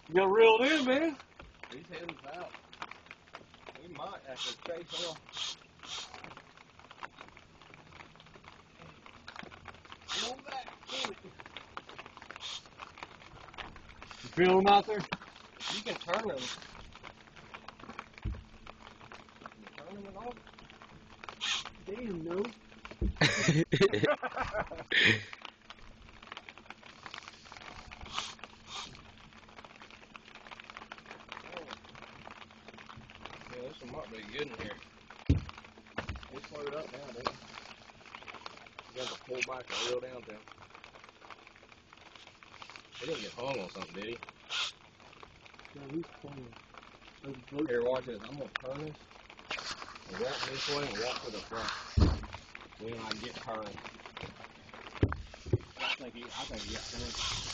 You got reeled in, man. He's heading south. We might have to chase him. Get on back. Damn it. You feel him out there? You can turn him. Can you turn him at all? Damn, no. Yeah, this one might be good in here. He slowed up now, dude. You got to pull back and reel down to him. He didn't get hung on something, did he? No, he's playing. Here, watch this. I'm going to turn this and walk this way and walk to the front. Then I get turned. I think he got turned.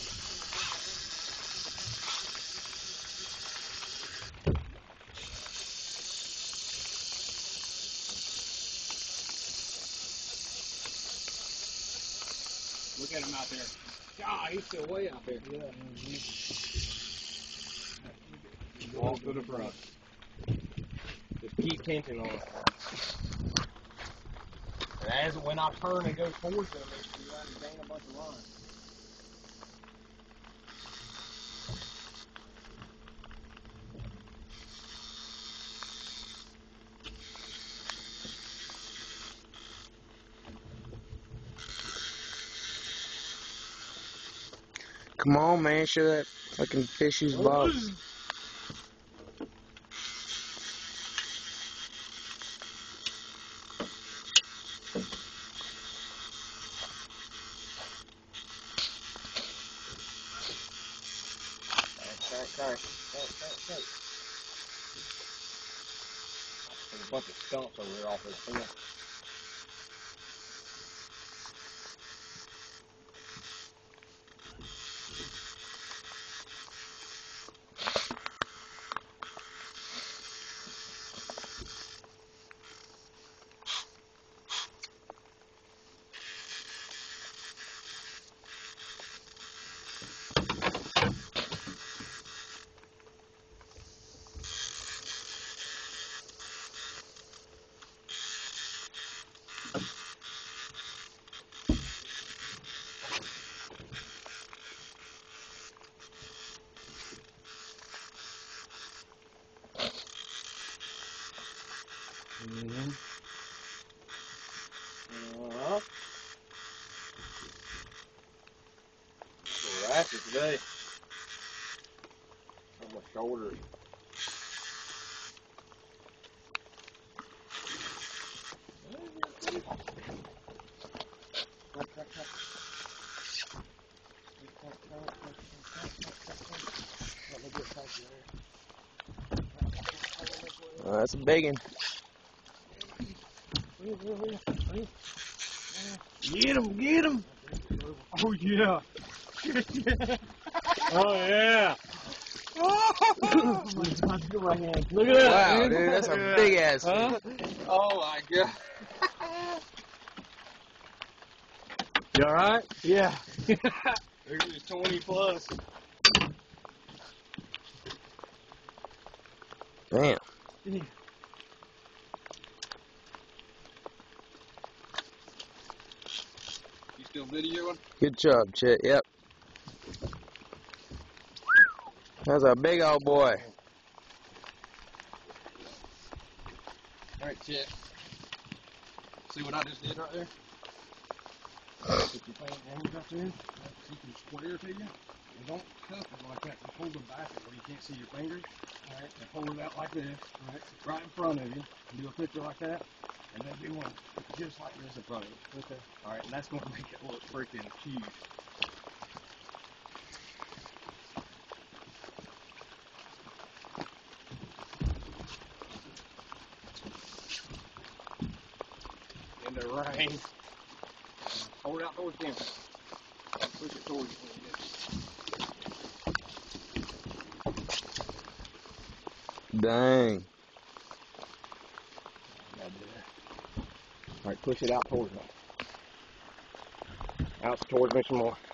Look at him out there. God, he's still way out there. Yeah. Walk to the front. Just keep tension on it. And when I turn and go towards them, you got to gain a bunch of line. Come on, man, show that fucking fish who's bob. There's a bunch of stumps over there off the field. Ratchet today. On my shoulders. That's a big one. Get him, get him. Oh, yeah. Oh, yeah. Look at that. Wow, man. dude, that's a big ass fish. Huh? Oh my god. You alright? Yeah. There's 20 plus. Damn. You still videoing? Good job, Chet. Yep. That's a big old boy. Alright, Chet. See what I just did right there? Put your thing hands up there, keep them square to you. And don't cuff it like that. Just hold them back where you can't see your fingers. Alright, and hold it out like this. Right in front of you. And do a picture like that. And then do one just like this in front of you. Okay. Alright, and that's going to make it look freaking huge. In the rain. Hold it out towards the camera. Push it towards you. Dang. Alright, push it out towards me. Out towards me some more.